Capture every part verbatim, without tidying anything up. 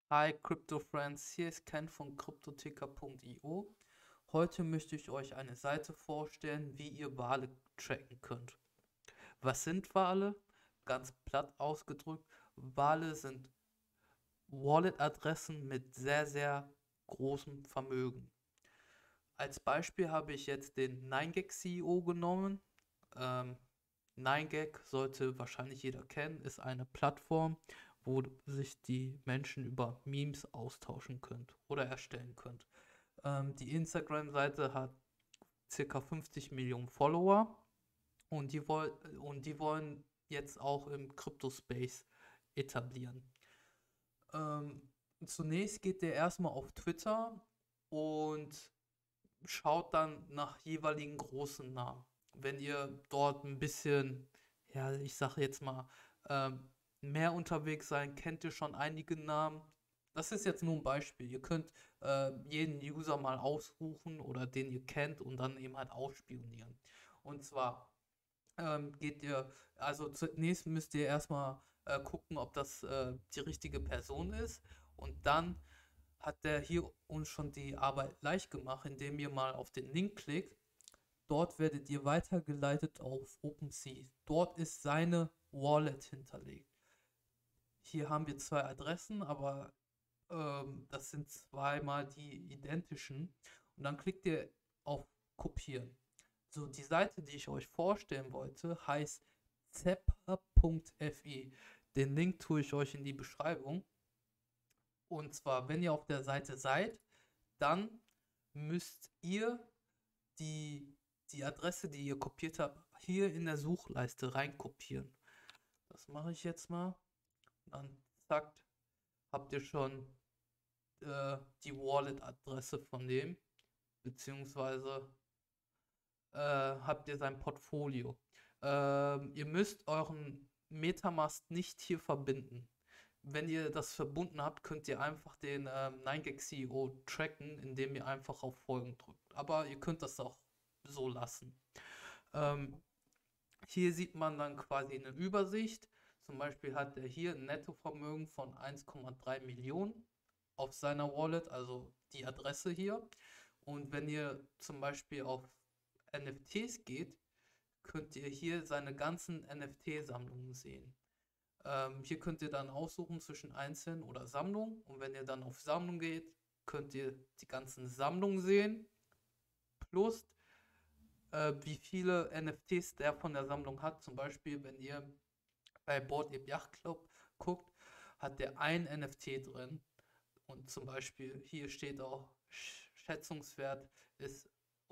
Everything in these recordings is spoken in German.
Hi Crypto Friends, hier ist Ken von Kryptoticker punkt io. Heute möchte ich euch eine Seite vorstellen, wie ihr Wale tracken könnt. Was sind Wale? Ganz platt ausgedrückt, Wale sind Wallet-Adressen mit sehr, sehr großem Vermögen. Als Beispiel habe ich jetzt den nine gag C E O genommen. Ähm, nine gag sollte wahrscheinlich jeder kennen, ist eine Plattform, wo sich die Menschen über Memes austauschen könnt oder erstellen könnt. Ähm, die Instagram-Seite hat circa fünfzig Millionen Follower und die, woll und die wollen jetzt auch im Crypto-Space etablieren. Ähm, Zunächst geht der erstmal auf Twitter und schaut dann nach jeweiligen großen Namen. Wenn ihr dort ein bisschen, ja, ich sage jetzt mal, ähm, mehr unterwegs seid, kennt ihr schon einige Namen. Das ist jetzt nur ein Beispiel. Ihr könnt äh, jeden User mal aussuchen oder den ihr kennt und dann eben halt ausspionieren. Und zwar ähm, geht ihr, also zunächst müsst ihr erstmal äh, gucken, ob das äh, die richtige Person ist. Und dann hat der hier uns schon die Arbeit leicht gemacht, indem ihr mal auf den Link klickt. Dort werdet ihr weitergeleitet auf OpenSea. Dort ist seine Wallet hinterlegt. Hier haben wir zwei Adressen, aber ähm, das sind zweimal die identischen. Und dann klickt ihr auf Kopieren. So, die Seite, die ich euch vorstellen wollte, heißt zepper punkt fi. Den Link tue ich euch in die Beschreibung. Und zwar, wenn ihr auf der Seite seid, dann müsst ihr die, die Adresse, die ihr kopiert habt, hier in der Suchleiste reinkopieren. Das mache ich jetzt mal. Dann zack, habt ihr schon äh, die Wallet-Adresse von dem, beziehungsweise äh, habt ihr sein Portfolio. Ähm, ihr müsst euren Metamask nicht hier verbinden. Wenn ihr das verbunden habt, könnt ihr einfach den ähm, nine gag C E O tracken, indem ihr einfach auf Folgen drückt. Aber ihr könnt das auch so lassen. Ähm, Hier sieht man dann quasi eine Übersicht. Zum Beispiel hat er hier ein Nettovermögen von eins Komma drei Millionen auf seiner Wallet, also die Adresse hier. Und wenn ihr zum Beispiel auf N F Ts geht, könnt ihr hier seine ganzen N F T-Sammlungen sehen. Ähm, hier könnt ihr dann aussuchen zwischen Einzeln oder Sammlung. Und wenn ihr dann auf Sammlung geht, könnt ihr die ganzen Sammlungen sehen. Plus, äh, wie viele N F Ts der von der Sammlung hat. Zum Beispiel, wenn ihr bei Board Ape Yacht Club guckt, hat der ein N F T drin. Und zum Beispiel hier steht auch, Schätzungswert ist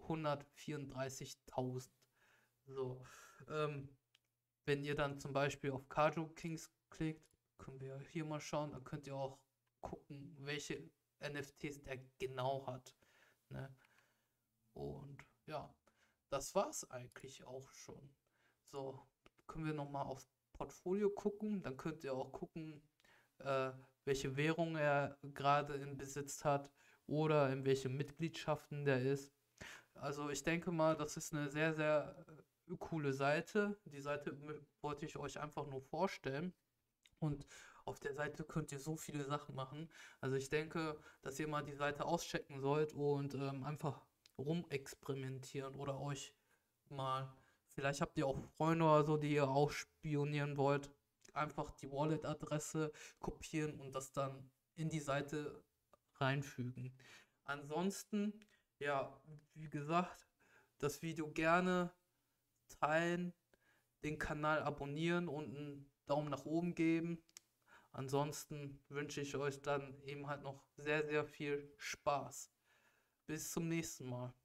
hundertvierunddreißigtausend. So, ähm, wenn ihr dann zum Beispiel auf Kaju Kings klickt, können wir hier mal schauen, da könnt ihr auch gucken, welche N F Ts der genau hat. Ne? Und ja, das war's eigentlich auch schon. So, können wir nochmal aufs Portfolio gucken, dann könnt ihr auch gucken, äh, welche Währung er gerade in Besitz hat oder in welche Mitgliedschaften der ist. Also ich denke mal, das ist eine sehr, sehr äh, coole Seite. Die Seite mö- wollte ich euch einfach nur vorstellen. Und auf der Seite könnt ihr so viele Sachen machen. Also ich denke, dass ihr mal die Seite auschecken sollt und ähm, einfach rumexperimentieren oder euch mal, vielleicht habt ihr auch Freunde oder so, die ihr auch spionieren wollt, einfach die Wallet-Adresse kopieren und das dann in die Seite reinfügen. Ansonsten, ja, wie gesagt, das Video gerne teilen, den Kanal abonnieren und einen Daumen nach oben geben. Ansonsten wünsche ich euch dann eben halt noch sehr, sehr viel Spaß. Bis zum nächsten Mal.